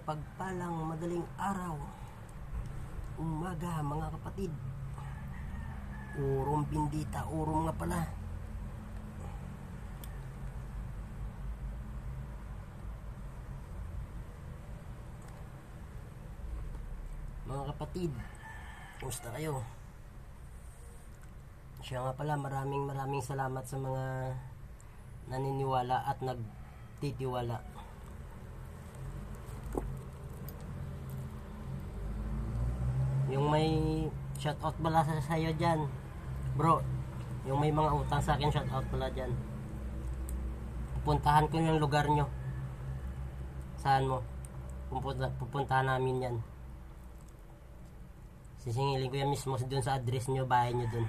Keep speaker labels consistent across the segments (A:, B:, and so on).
A: mapagpalang madaling araw, umaga mga kapatid. Urong bindita, urong nga pala. Mga kapatid, kumusta kayo? Siya nga pala, maraming salamat sa mga naniniwala at nagtitiwala. Yung may shoutout pala sa sayo dyan, bro. Yung may mga utang sa akin, shoutout pala dyan. Pupuntahan ko yung lugar nyo. Saan mo? Pupuntahan namin yan. Sisingilin ko yan mismo dun sa address nyo, bahay nyo dun.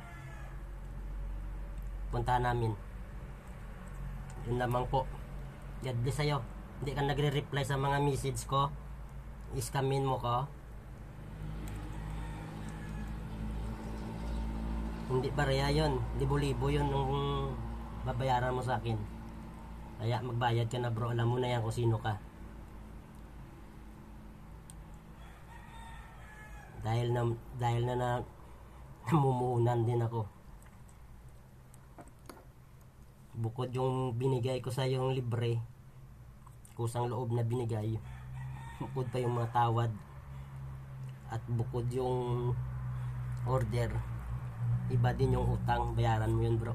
A: Puntahan namin. Yun lamang po. God bless sa'yo. Hindi ka nagre-reply sa mga message ko. Iskamin mo ko. Hindi pareha yun. Libo-libo yun nung babayaran mo sa akin. Kaya magbayad ka na, bro. Alam mo na yan kung sino ka. Dahil na namumuhunan din ako. Bukod yung binigay ko sa yung libre, kusang loob na binigay, bukod pa yung mga tawad, at bukod yung order, iba din yung utang. Bayaran mo yun, bro.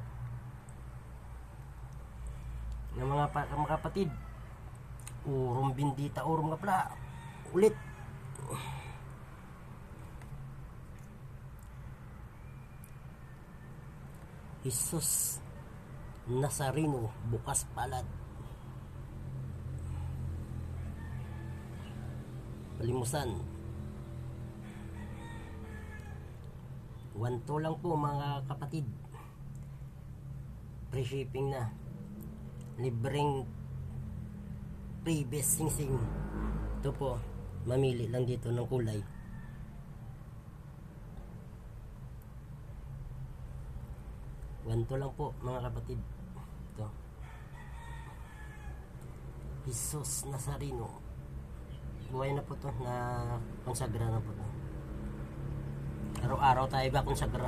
A: Yung mga kapatid, urong bindita, urong nga pala. Ulit. Jesus Nazareno, bukas palad. Palimusan. 1-2 lang po mga kapatid. Free shipping na. Libreng pre-best sing-sing. Ito po, mamili lang dito ng kulay. Ganito lang po mga kapatid. Ito, Jesus Nazareno. Buhay na po to, na konsagra na po to. Araw-araw tayo ba konsagra?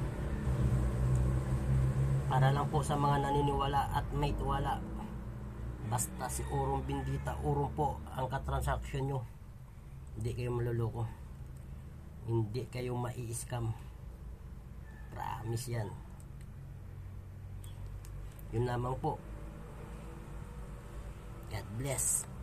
A: Para lang po sa mga naniniwala at may tiwala. Basta si urong bindita, urong po ang katransaksyon nyo. Hindi kayo maluloko. Hindi kayo mai-scam. Promise yan. Yun lamang po. God bless.